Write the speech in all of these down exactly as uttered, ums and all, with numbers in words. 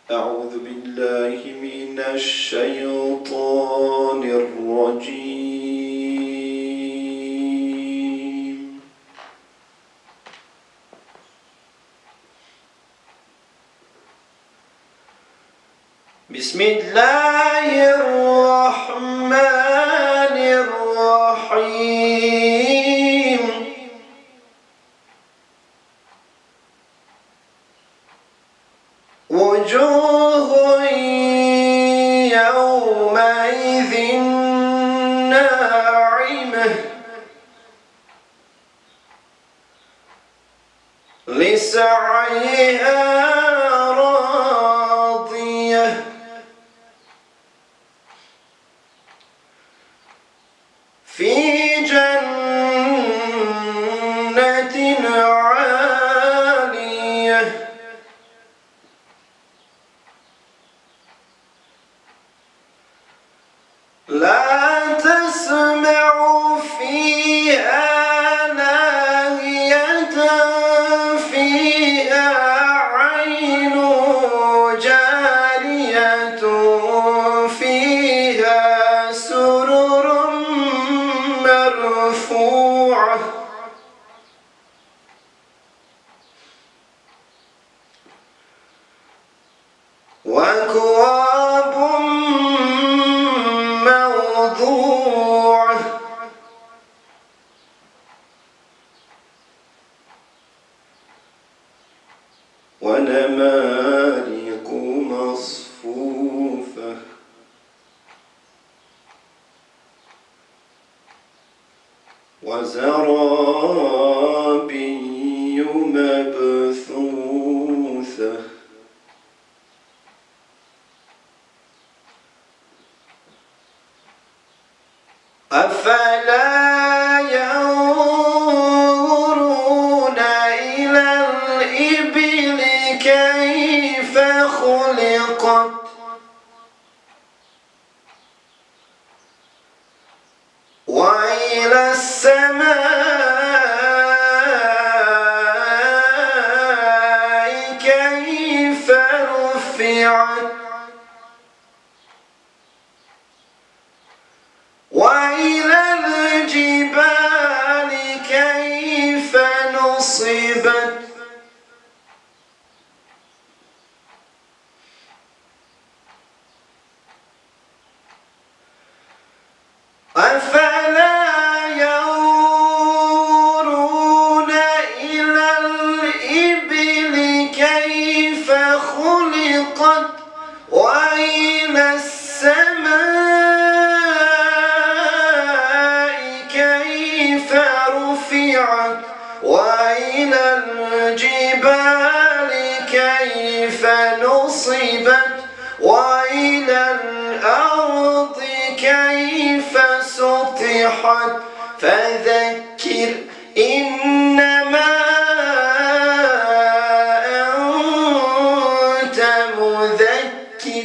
أعوذ بالله من الشيطان الرجيم. بسم الله الرحمن الرحيم. وجوه يومئذ ناعمة لسعيها راضية في جنة عالية لا تسمع فيها لاغية فيها عين جارية فيها سرر مرفوعة وأكواب موضوعة ونمارق مصفوفة وزرابي مبثوثة أفلا ينظرون إلى الإبل كيف خلقت وإلى السماء كيف رفعت وإلى الجبال كيف نصبت أفلا ينظرون إلى الإبل كيف خلقت وإلى السماء كيف رفعت وإلى الجبال كيف نصبت وإلى الأرض كيف سطحت فذكر إنما أنت مذكر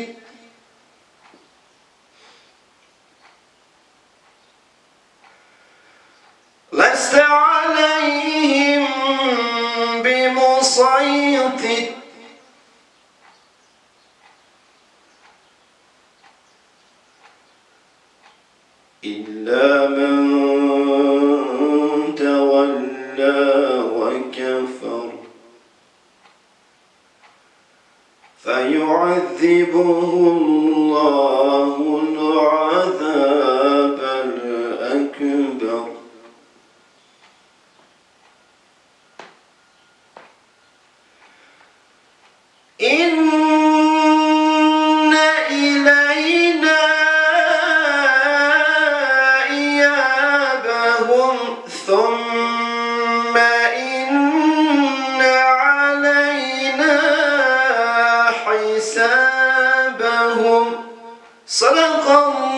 لست عليهم بمسيطر إلا من تولى وكفر فيعذبه الله العذاب الأكبر إن إلينا إيابهم ثم إن علينا حسابهم صدق الله